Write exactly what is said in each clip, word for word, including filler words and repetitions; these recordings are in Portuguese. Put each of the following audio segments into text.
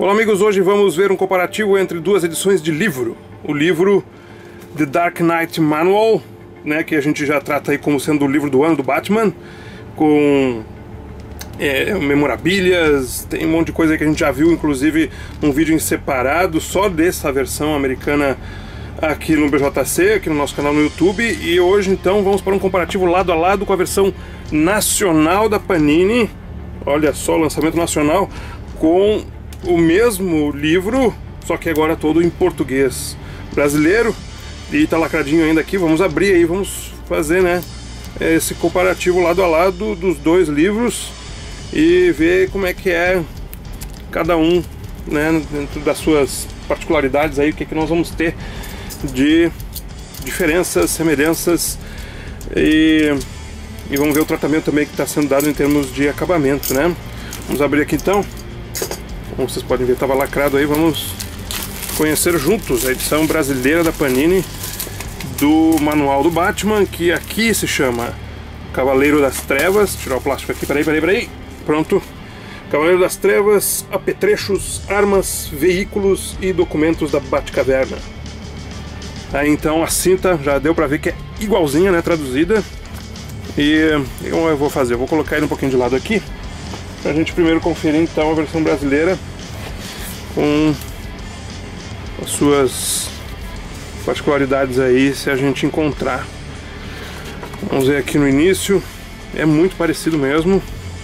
Olá amigos, hoje vamos ver um comparativo entre duas edições de livro. O livro The Dark Knight Manual, né, que a gente já trata aí como sendo o livro do ano do Batman, com é, memorabilias, tem um monte de coisa aí que a gente já viu, inclusive um vídeo em separado só dessa versão americana aqui no B J C, aqui no nosso canal no YouTube. E hoje então vamos para um comparativo lado a lado com a versão nacional da Panini. Olha só, lançamento nacional com o mesmo livro, só que agora todo em português brasileiro. E tá lacradinho ainda aqui, vamos abrir aí, vamos fazer, né, esse comparativo lado a lado dos dois livros e ver como é que é cada um, né, dentro das suas particularidades aí, o que é que nós vamos ter de diferenças, semelhanças e, e vamos ver o tratamento também que está sendo dado em termos de acabamento, né. Vamos abrir aqui então. Como vocês podem ver, estava lacrado aí. Vamos conhecer juntos a edição brasileira da Panini do Manual do Batman, que aqui se chama Cavaleiro das Trevas. Vou tirar o plástico aqui, peraí, peraí, peraí. Pronto. Cavaleiro das Trevas, apetrechos, armas, veículos e documentos da Batcaverna. Aí então a cinta já deu pra ver que é igualzinha, né, traduzida. E eu vou fazer, eu vou colocar ele um pouquinho de lado aqui, pra gente primeiro conferir então a versão brasileira com as suas particularidades aí, se a gente encontrar. Vamos ver aqui no início, é muito parecido mesmo,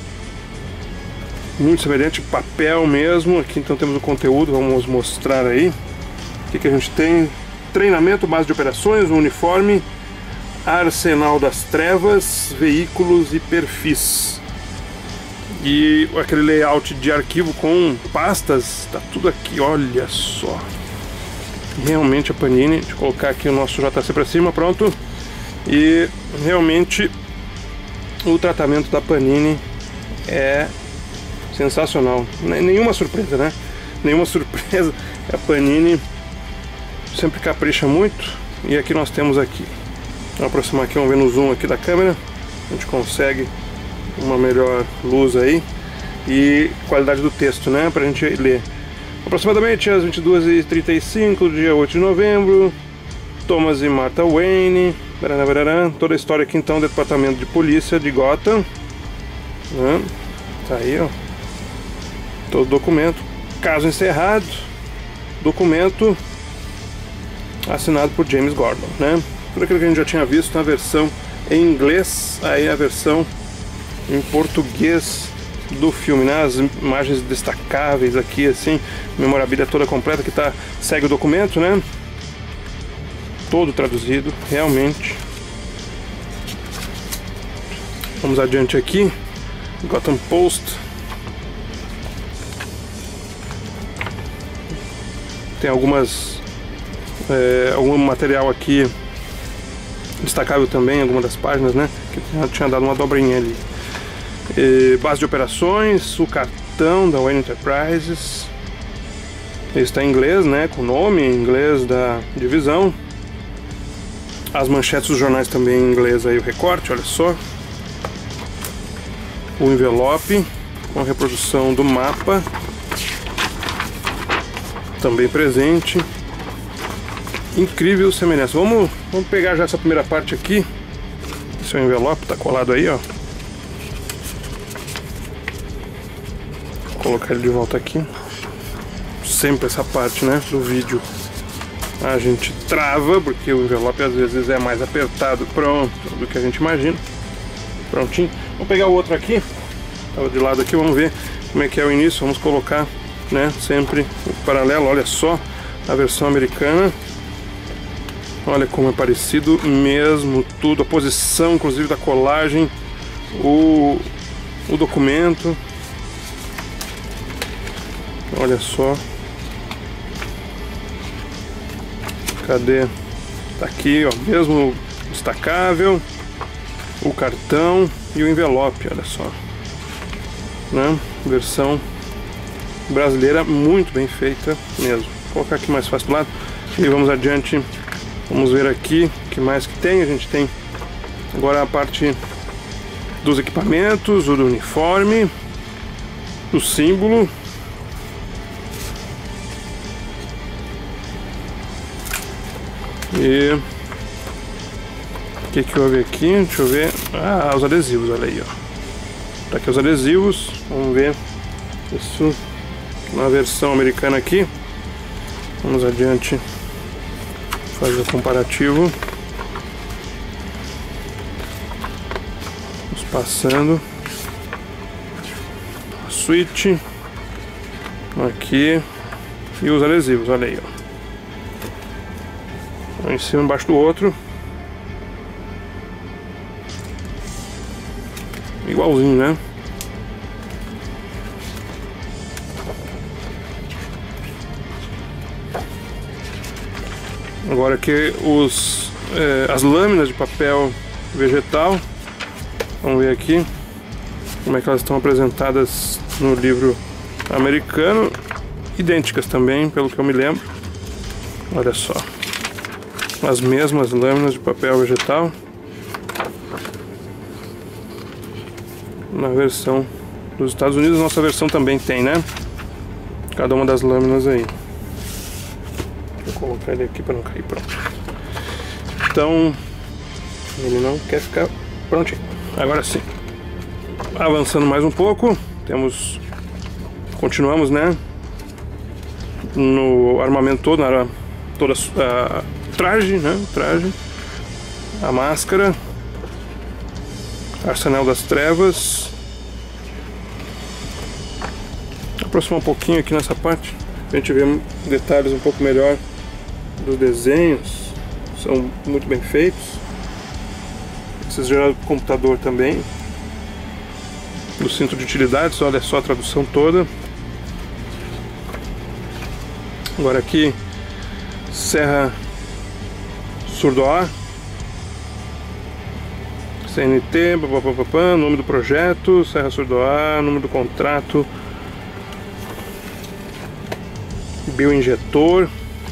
muito semelhante, papel mesmo. Aqui então temos o conteúdo, vamos mostrar aí o que, que a gente tem. Treinamento, base de operações, um uniforme, arsenal das trevas, veículos e perfis. E aquele layout de arquivo com pastas, tá tudo aqui, olha só. Realmente a Panini, deixa eu colocar aqui o nosso J C para cima, pronto. E realmente o tratamento da Panini é sensacional. Nenhuma surpresa, né? Nenhuma surpresa. A Panini sempre capricha muito. E aqui nós temos aqui, vou aproximar aqui, vamos ver no zoom aqui da câmera, a gente consegue uma melhor luz aí e qualidade do texto, né, pra gente ler. Aproximadamente às vinte e duas e trinta e cinco, dia oito de novembro, Thomas e Martha Wayne, barará, barará, toda a história aqui então do departamento de polícia de Gotham, né? Tá aí, ó, todo o documento, caso encerrado, documento assinado por James Gordon, né, tudo aquilo que a gente já tinha visto na versão em inglês, aí a versão em português do filme, né? As imagens destacáveis aqui, assim, memorabilia toda completa que tá, segue o documento, né? Todo traduzido, realmente. Vamos adiante aqui. Gotham Post. Tem algumas é, algum material aqui destacável também, alguma das páginas, né? Que já tinha dado uma dobrinha ali. E base de operações, o cartão da Wayne Enterprises, esse está em inglês, né, com o nome em inglês da divisão, as manchetes dos jornais também em inglês, aí o recorte, olha só, o envelope com a reprodução do mapa também presente, incrível semelhança. Vamos, vamos pegar já essa primeira parte aqui, esse é o envelope, tá colado aí, ó. Vou colocar ele de volta aqui. Sempre essa parte, né, do vídeo a gente trava, porque o envelope às vezes é mais apertado, pronto, do que a gente imagina. Prontinho. Vamos pegar o outro aqui, tava de lado aqui, vamos ver como é que é o início. Vamos colocar, né, sempre o paralelo. Olha só a versão americana. Olha como é parecido mesmo tudo, a posição inclusive da colagem, o, o documento. Olha só. Cadê? Tá aqui, ó, mesmo destacável, o cartão e o envelope, olha só, né? Versão brasileira muito bem feita mesmo. Vou colocar aqui mais fácil do lado e vamos adiante. Vamos ver aqui o que mais que tem. A gente tem agora a parte dos equipamentos, o do uniforme, o símbolo, E o que que houve aqui? Deixa eu ver. Ah, os adesivos, olha aí, ó. Tá aqui os adesivos. Vamos ver isso na versão americana aqui. Vamos adiante fazer o comparativo. Vamos passando. A switch. Aqui. E os adesivos, olha aí, ó. Um em cima, embaixo do outro. Igualzinho, né? Agora aqui os, é, as lâminas de papel vegetal. Vamos ver aqui como é que elas estão apresentadas no livro americano. Idênticas também, pelo que eu me lembro. Olha só. As mesmas lâminas de papel vegetal. Na versão dos Estados Unidos, nossa versão também tem, né? Cada uma das lâminas aí. Vou colocar ele aqui para não cair, pronto. Então, ele não quer ficar prontinho. Agora sim. Avançando mais um pouco, temos... Continuamos, né? No armamento todo, na toda a traje, né? Traje, a máscara, Arsenal das Trevas. Aproximar um pouquinho aqui nessa parte, a gente vê detalhes um pouco melhor dos desenhos, são muito bem feitos. Esses gerados por computador também. Do cinto de utilidades, olha só a tradução toda. Agora aqui, Serra Surdoar, C N T, papapá, nome do projeto, Serra Surdoar, nome do contrato, bioinjetor,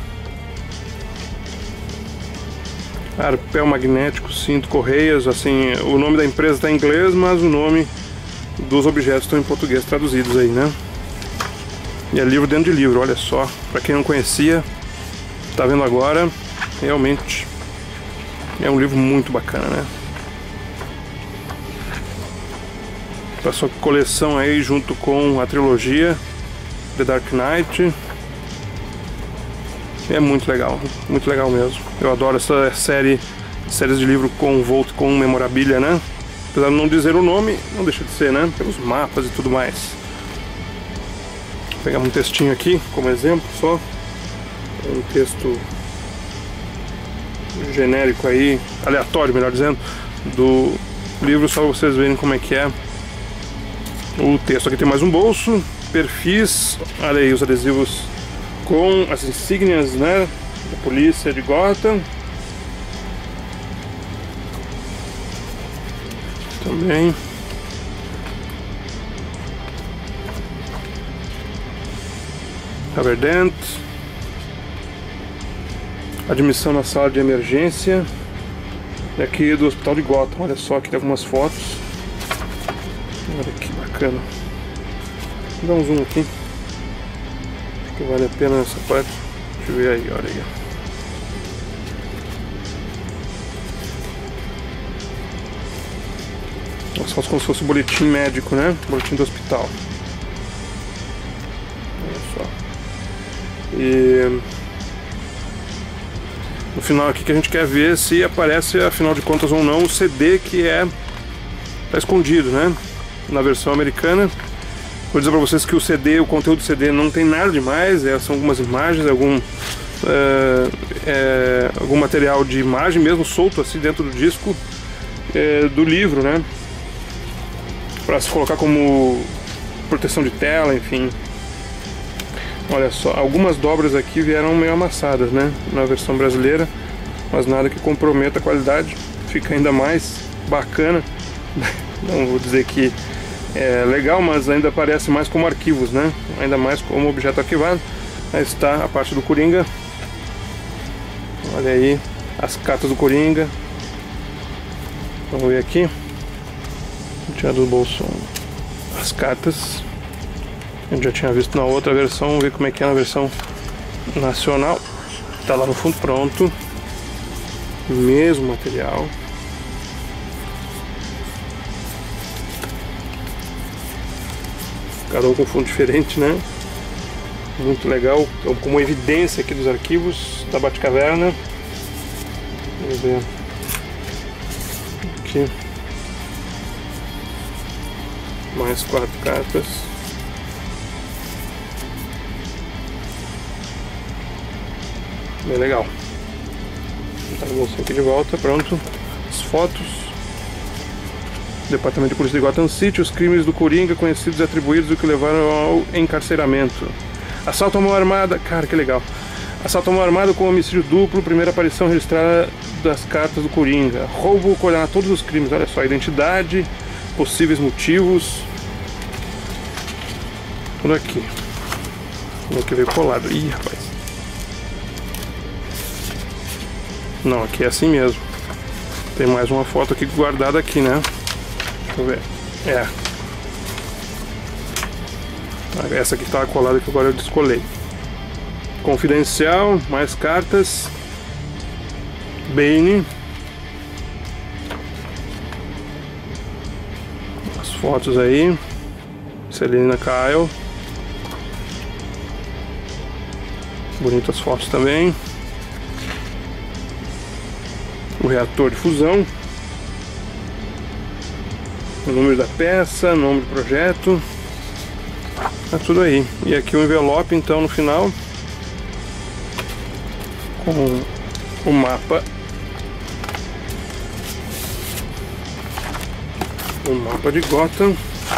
arpel magnético, cinto, correias, assim, o nome da empresa está em inglês, mas o nome dos objetos estão em português traduzidos aí, né? E é livro dentro de livro, olha só, para quem não conhecia, tá vendo agora, realmente é um livro muito bacana, né? Pra sua coleção aí junto com a trilogia The Dark Knight. É muito legal, muito legal mesmo. Eu adoro essa série, séries de livro com Volt, com memorabilia, né? Apesar de não dizer o nome, não deixa de ser, né? Pelos mapas e tudo mais. Vou pegar um textinho aqui como exemplo só. Um texto genérico aí, aleatório, melhor dizendo, do livro, só pra vocês verem como é que é o texto. Aqui tem mais um bolso, perfis, olha aí os adesivos com as insígnias, né, da polícia de Gotham. Também. Haverdent. Admissão na sala de emergência. E aqui do hospital de Gotham, olha só, aqui tem algumas fotos. Olha que bacana. Vou dar um zoom aqui. Acho que vale a pena essa parte. Deixa eu ver aí, olha aí. As fotos como se fosse um boletim médico, né? Boletim do hospital. Olha só. E no final aqui que a gente quer ver se aparece, afinal de contas ou não, o C D que é tá escondido, né? Na versão americana. Vou dizer pra vocês que o C D, o conteúdo do C D não tem nada demais, é, são algumas imagens, algum é, é, algum material de imagem mesmo solto assim dentro do disco é, do livro, né? Para se colocar como proteção de tela, enfim. Olha só, algumas dobras aqui vieram meio amassadas, né, na versão brasileira, mas nada que comprometa a qualidade, fica ainda mais bacana. Não vou dizer que é legal, mas ainda parece mais como arquivos, né, ainda mais como objeto arquivado. Aí está a parte do Coringa, olha aí, as cartas do Coringa. Vamos ver aqui, vou tirar do bolso as cartas. A gente já tinha visto na outra versão, vamos ver como é que é na versão nacional. Tá lá no fundo, pronto. Mesmo material. Cada um com fundo diferente, né? Muito legal, então, como evidência aqui dos arquivos da Batcaverna. Vamos ver aqui. Mais quatro cartas. Bem legal. Tá a bolsa aqui de volta, pronto. As fotos. Departamento de Polícia de Gotham City, os crimes do Coringa conhecidos e atribuídos o que levaram ao encarceramento. Assalto à mão armada, cara, que legal. Assalto à mão armada com homicídio duplo, primeira aparição registrada das cartas do Coringa. Roubo, coordenar todos os crimes, olha só, identidade, possíveis motivos. Tudo aqui. Tudo aqui veio colado. Ih, rapaz. Não, aqui é assim mesmo. Tem mais uma foto aqui guardada aqui, né? Deixa eu ver. É. Essa aqui estava colada que agora eu descolei. Confidencial, mais cartas. Bane. As fotos aí. Selina Kyle. Bonitas fotos também. O reator de fusão. O número da peça, nome do projeto. Tá tudo aí. E aqui o envelope então no final. Com o mapa. O mapa de Gotham.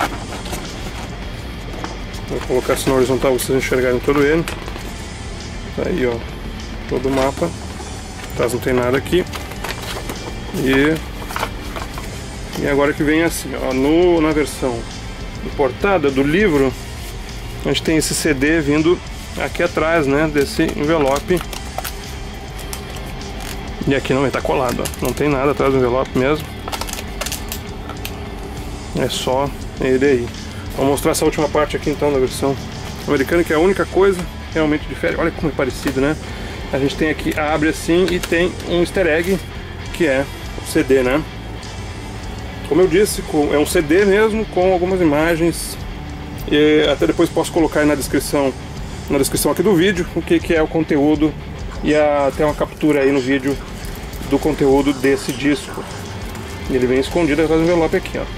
Vou colocar assim na horizontal pra vocês enxergarem todo ele. Tá aí, ó. Todo o mapa. Atrás não tem nada aqui. E, e agora que vem assim, ó, no, na versão importada do livro, a gente tem esse C D vindo aqui atrás, né, desse envelope. E aqui não, ele tá colado, ó, não tem nada atrás do envelope mesmo. É só ele aí. Vou mostrar essa última parte aqui então da versão americana, que é a única coisa realmente diferente. Olha como é parecido, né? A gente tem aqui, abre assim e tem um easter egg, que é o C D, né? Como eu disse, é um C D mesmo, com algumas imagens. E até depois posso colocar aí na descrição, na descrição aqui do vídeo, o que, que é o conteúdo. E até uma captura aí no vídeo do conteúdo desse disco. Ele vem escondido atrás do envelope aqui, ó.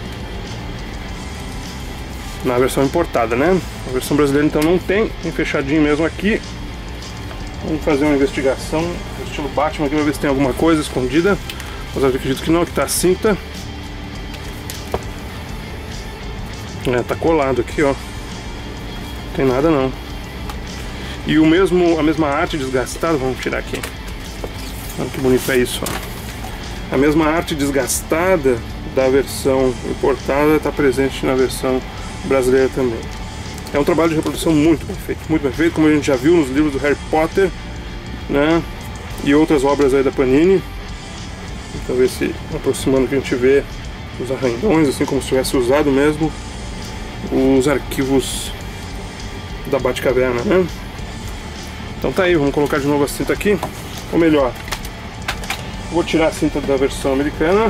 Na versão importada, né? A versão brasileira então não tem, tem fechadinho mesmo aqui. Vamos fazer uma investigação no estilo Batman aqui pra ver se tem alguma coisa escondida. Mas eu acredito que não, que tá a cinta. É, tá colado aqui, ó. Não tem nada não. E o mesmo, a mesma arte desgastada, vamos tirar aqui. Olha que bonito é isso, ó. A mesma arte desgastada da versão importada está presente na versão brasileira também. É um trabalho de reprodução muito bem feito, muito bem feito, como a gente já viu nos livros do Harry Potter, né? E outras obras aí da Panini. Então ver se aproximando que a gente vê os arranhões, assim como se tivesse usado mesmo os arquivos da Batcaverna, né? Então tá aí, vamos colocar de novo a cinta aqui. Ou melhor, vou tirar a cinta da versão americana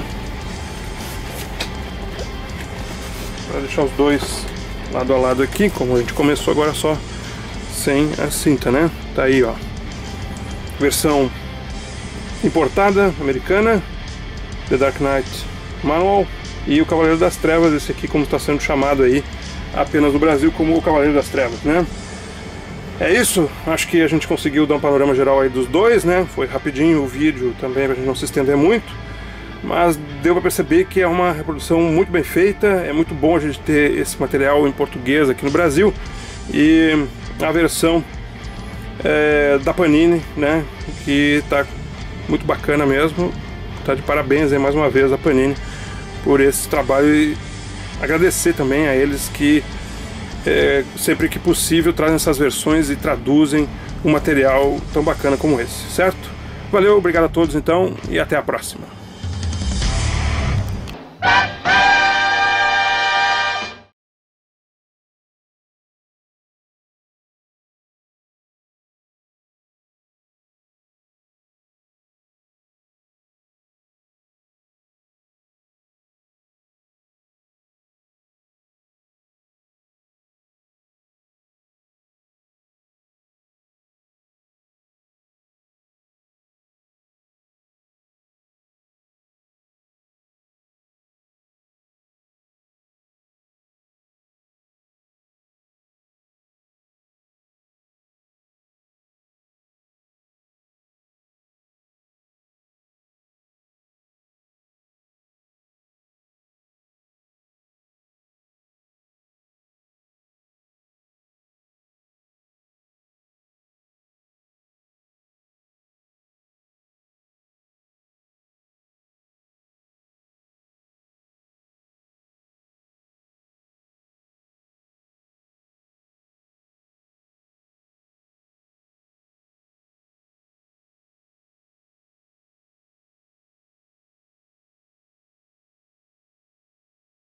para deixar os dois lado a lado aqui, como a gente começou agora só sem a cinta, né? Tá aí, ó. Versão importada, americana, The Dark Knight Manual, e o Cavaleiro das Trevas, esse aqui como está sendo chamado aí apenas no Brasil como o Cavaleiro das Trevas, né? É isso, acho que a gente conseguiu dar um panorama geral aí dos dois, né? Foi rapidinho o vídeo também, pra gente não se estender muito, mas deu para perceber que é uma reprodução muito bem feita. É muito bom a gente ter esse material em português aqui no Brasil, e a versão é, da Panini, né? Que tá muito bacana mesmo. Tá de parabéns aí mais uma vez a Panini por esse trabalho, e agradecer também a eles que é, sempre que possível trazem essas versões e traduzem um material tão bacana como esse, certo? Valeu, obrigado a todos então, e até a próxima.